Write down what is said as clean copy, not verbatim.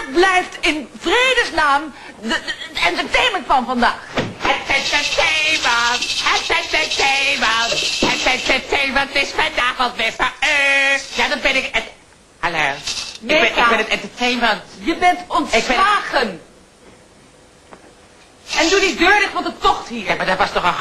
blijft in vredesnaam het entertainment van vandaag? Het entertainment is vanavond weer voor u. Ja, dan ben ik het... Hallo. Ik ben het entertainment. Je bent ontslagen. En doe die deur dicht, want het tocht hier. Ja, maar dat was toch een